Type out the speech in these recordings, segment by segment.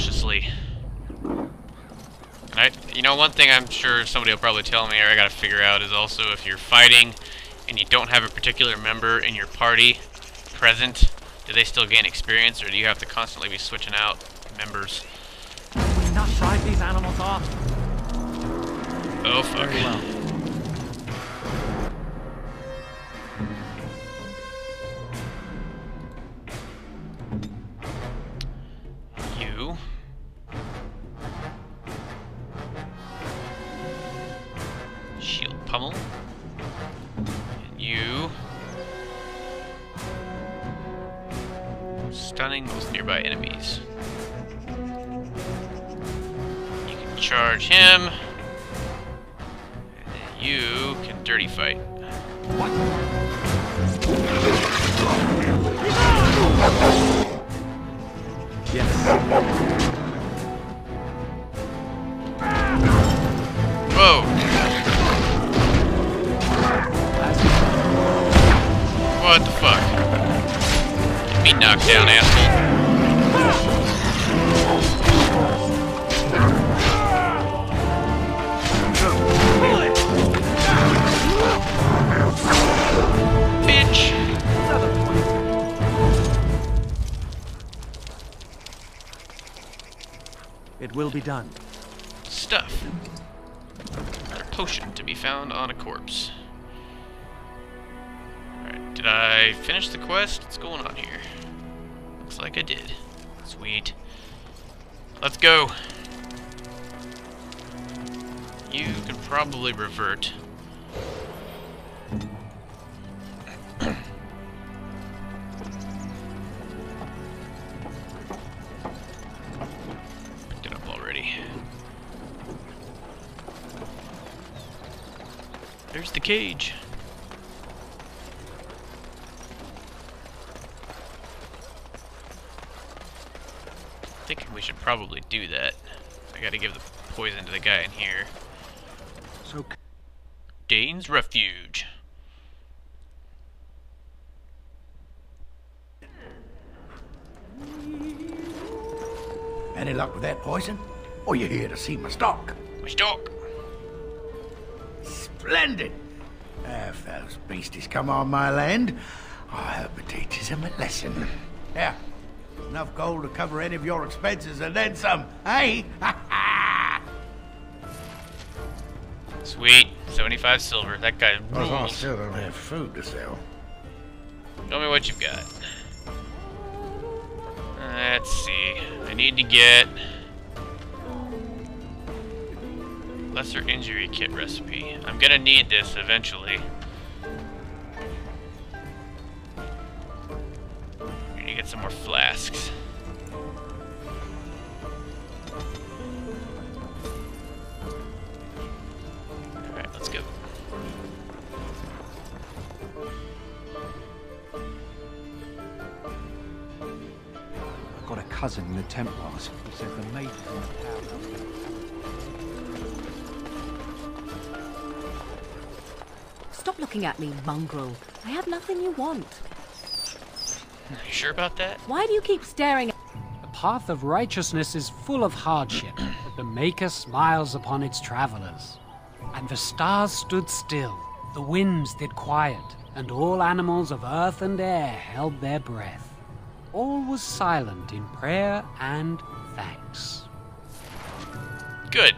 cautiously. You know, one thing I'm sure somebody will probably tell me, or I gotta figure out, is also if you're fighting and you don't have a particular member in your party present, do they still gain experience, or do you have to constantly be switching out members? We not drive these animals off. Oh fuck. Very well. You. Shield pummel. And you. Stunning most nearby enemies. You can charge him. And then you can dirty fight. What? Yes. Whoa! What the fuck? Get me knocked down, asshole. Bitch! It will be done. Stuff. Another potion to be found on a corpse. Alright, did I finish the quest? What's going on here? Looks like I did. Sweet. Let's go. You can probably revert. Picked it up already. There's the cage. Thinking we should probably do that. I gotta give the poison to the guy in here. So, Dane's Refuge. Any luck with that poison? Or you here to see my stock? My stock. Splendid! If those beasties come on my land, I hope it teaches them a lesson. Yeah, enough gold to cover any of your expenses and then some, eh? Sweet. 75 silver. That guy I rules. still don't have food to sell. Show me what you've got. Let's see. I need to get lesser injury kit recipe. I'm gonna need this eventually. I need to get some more flasks. Alright, let's go. I've got a cousin in the Templars who said the mages in the tower. Stop looking at me, mongrel. I have nothing you want. Are you sure about that? Why do you keep staring at... The path of righteousness is full of hardship, but the Maker smiles upon its travelers. And the stars stood still, the winds did quiet, and all animals of earth and air held their breath. All was silent in prayer and thanks. Good.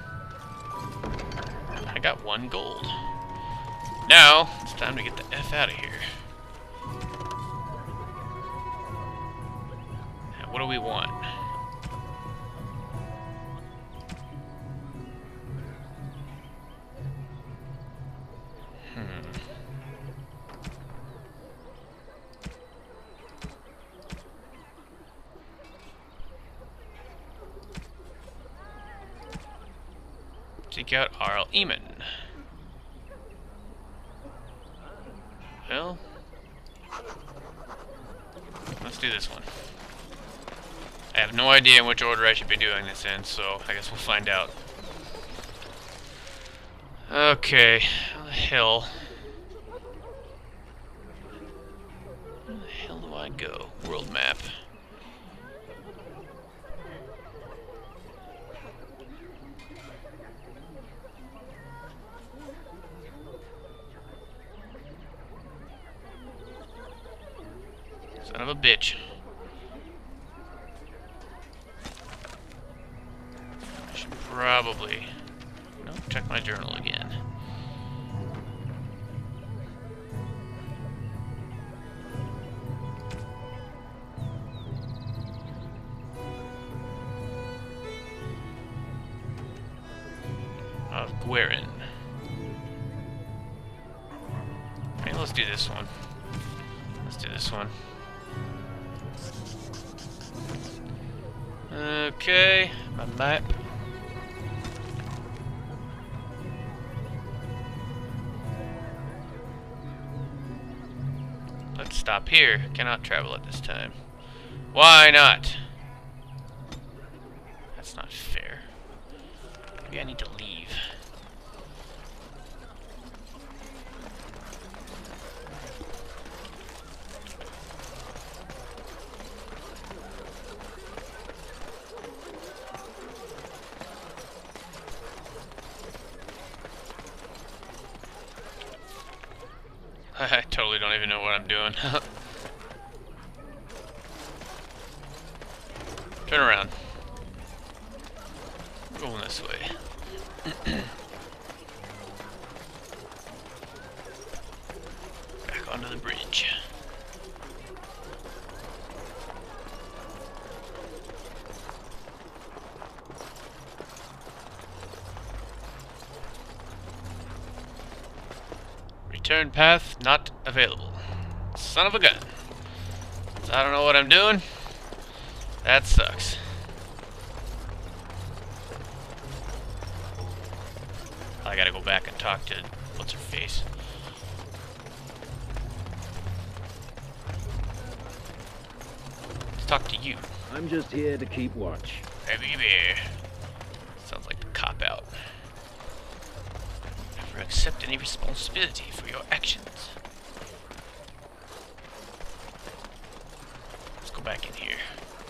I got 1 gold. Now, it's time to get the F out of here. Now, what do we want? Seek out Arl Eamon. Well, let's do this one. I have no idea in which order I should be doing this in, so I guess we'll find out. Okay, on the hill. Where the hell do I go? World map. Son of a bitch. I should probably... Nope, check my journal again. Of Guerin. Okay, let's do this one. Let's do this one. Okay, my map. Let's stop here. Cannot travel at this time. Why not? That's not fair. Maybe I need to leave. I totally don't even know what I'm doing. Turn around. We're going this way. Back onto the bridge. Return path not available. Son of a gun. So I don't know what I'm doing. That sucks. I gotta go back and talk to what's her face. Let's talk to you. I'm just here to keep watch. Heavy bear. Sounds like the cop out. Never accept any responsibility for your actions. Let's go back in here.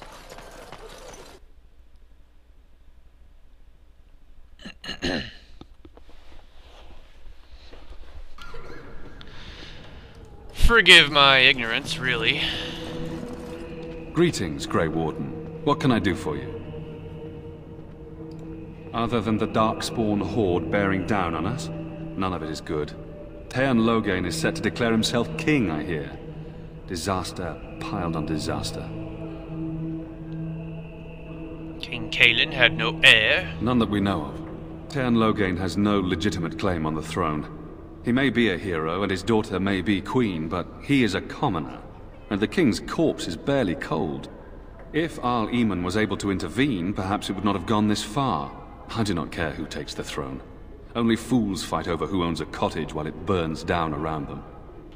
Forgive my ignorance, really. Greetings, Grey Warden. What can I do for you? Other than the Darkspawn horde bearing down on us, none of it is good. Teon Loghain is set to declare himself king, I hear. Disaster piled on disaster. King Kaelin had no heir. None that we know of. Teon Loghain has no legitimate claim on the throne. He may be a hero, and his daughter may be queen, but he is a commoner, and the king's corpse is barely cold. If Arl Eamon was able to intervene, perhaps it would not have gone this far. I do not care who takes the throne. Only fools fight over who owns a cottage while it burns down around them.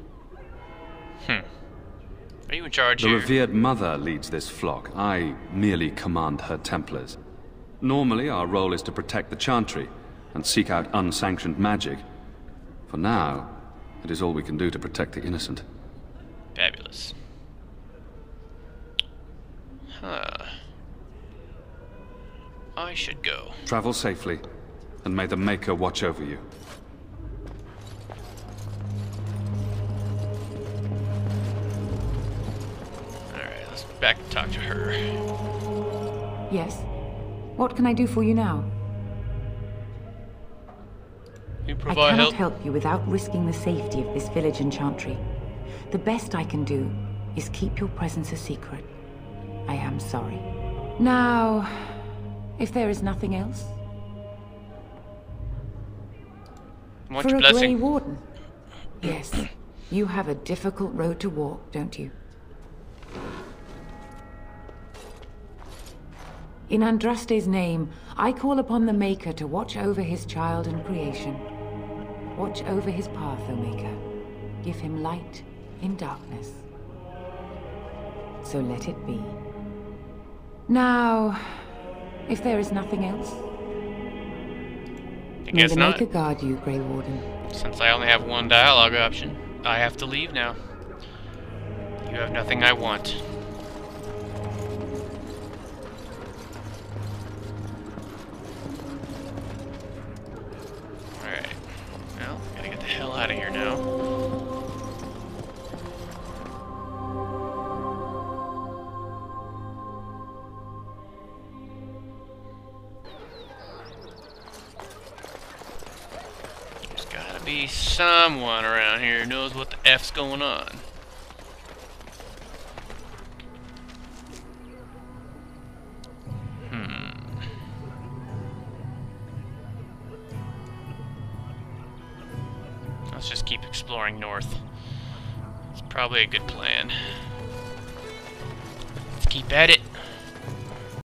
Are you in charge The here? revered mother leads this flock. I merely command her Templars. Normally, our role is to protect the Chantry and seek out unsanctioned magic. For now, it is all we can do to protect the innocent. Fabulous. I should go. Travel safely, and may the Maker watch over you. Alright, let's back and talk to her. Yes? What can I do for you now? You I provide cannot help? help you without risking the safety of this village and Chantry. The best I can do is keep your presence a secret. I am sorry. Now, if there is nothing else, Much for a Grey blessing. Warden. Yes, you have a difficult road to walk, don't you? In Andraste's name, I call upon the Maker to watch over his child and creation. Watch over his path, O Maker. Give him light in darkness. So let it be. Now, if there is nothing else, I may guess the not. Maker guard you, Grey Warden. Since I only have one dialogue option, I have to leave now. You have nothing I want. Alright. Well, gotta get the hell out of here now. Gotta be someone around here who knows what the F's going on. Let's just keep exploring north. It's probably a good plan. Let's keep at it.